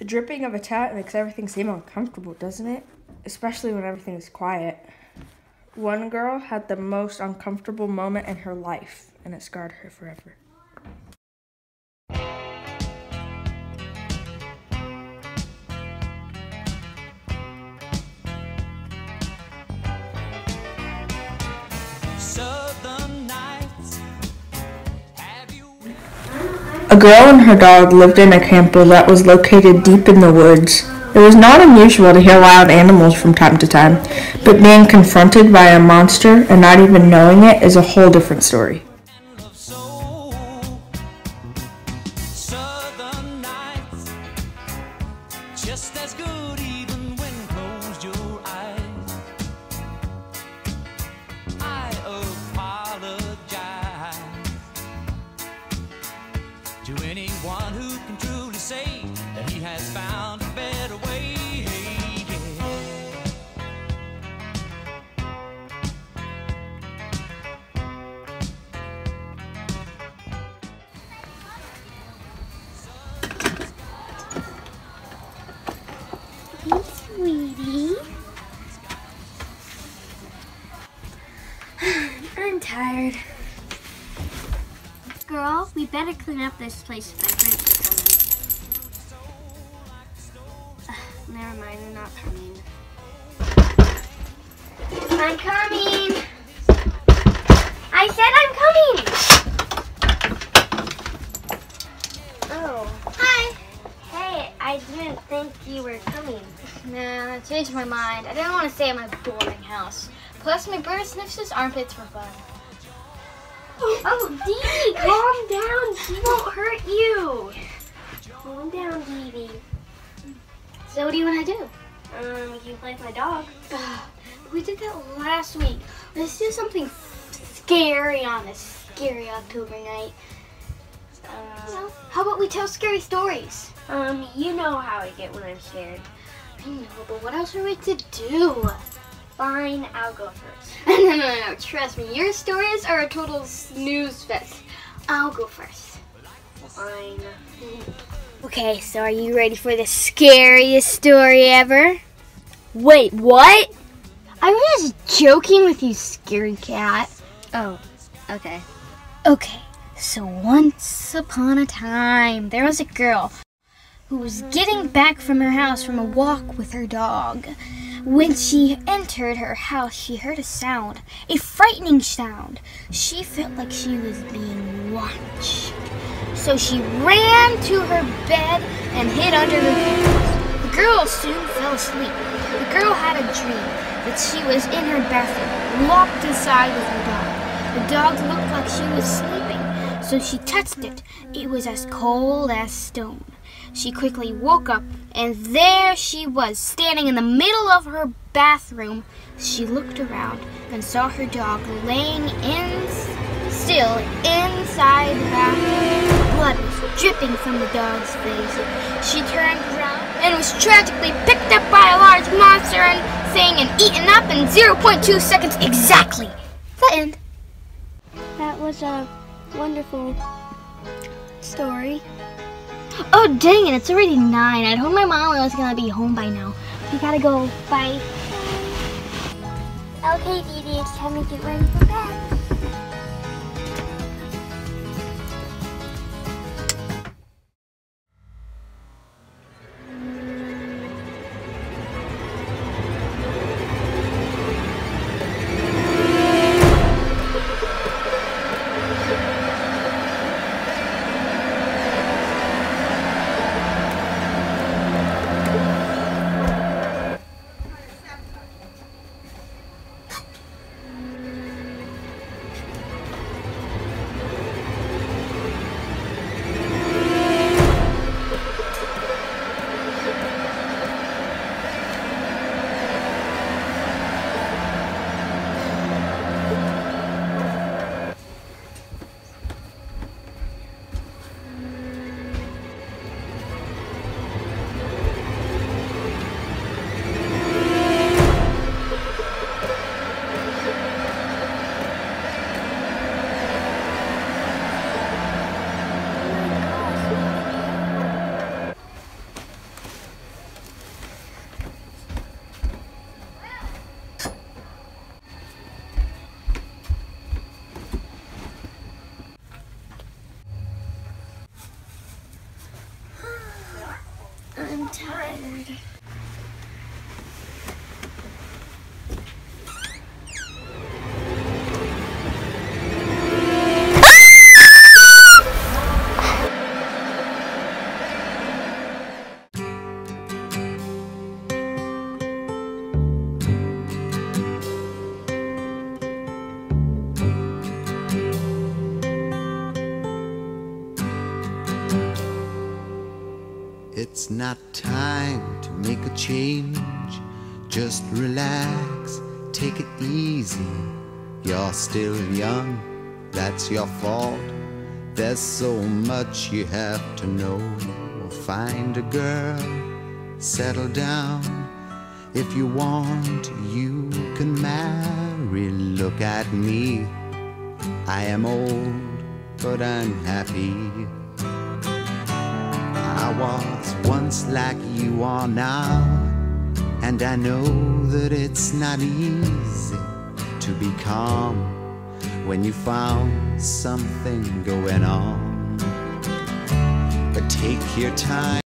The dripping of a tap makes everything seem uncomfortable, doesn't it? Especially when everything is quiet. One girl had the most uncomfortable moment in her life, and it scarred her forever. A girl and her dog lived in a camper that was located deep in the woods. It was not unusual to hear wild animals from time to time, but being confronted by a monster and not even knowing it is a whole different story. Just as good even when closed your eyes. I apologize to anyone who can truly say that he has found a better way. Sweetie. I'm tired. Girl, we better clean up this place if my friends are coming. Never mind, they're not coming. I'm coming! I said I'm coming! Oh. Hi! Hey, I didn't think you were coming. Nah, I changed my mind. I didn't want to stay at my boring house. Plus, my brother sniffs his armpits for fun. Oh, Dee, calm down. She won't hurt you. Calm down, Dee. So what do you want to do? You can play with my dog. We did that last week. Let's do something scary on this scary October night. How about we tell scary stories? You know how I get when I'm scared. I know, but what else are we to do? Fine, I'll go first. No, trust me, your stories are a total snooze fest. I'll go first. Fine. Okay, so are you ready for the scariest story ever? Wait, what? I was just joking with you, scaredy cat. Oh, okay. Okay, so once upon a time, there was a girl who was getting back from her house from a walk with her dog. When she entered her house, she heard a sound, a frightening sound. She felt like she was being watched. So she ran to her bed and hid under the pillows. The girl soon fell asleep. The girl had a dream that she was in her bathroom, locked inside with her dog. The dog looked like she was sleeping, so she touched it. It was as cold as stone. She quickly woke up, and there she was, standing in the middle of her bathroom. She looked around and saw her dog laying still inside the bathroom. Blood was dripping from the dog's face. She turned around and was tragically picked up by a large monster and eaten up in 0.2 seconds exactly. The end. That was a wonderful story. Oh, dang it, it's already 9. I told my mom I was going to be home by now. We gotta go. Bye. Okay, Dee Dee, it's time to get ready for bed. I'm tired. It's not time to make a change. Just relax, take it easy. You're still young, that's your fault. There's so much you have to know. Find a girl, settle down. If you want, you can marry. Look at me, I am old, but I'm happy. I was once like you are now, and I know that it's not easy to be calm when you found something going on. But take your time.